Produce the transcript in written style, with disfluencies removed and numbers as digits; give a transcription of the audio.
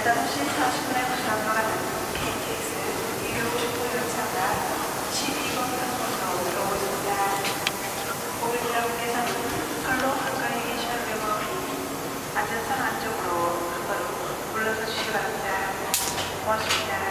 15시 40분에 부산으로 가는 KTX 259 열차가 12번 platform으로 들어오고 있습니다. 고객 여러분께서는 팔로 가까이 계시는 경우이 안전상 안쪽으로 한 걸음 물러서 주시기 바랍니다. 고맙습니다.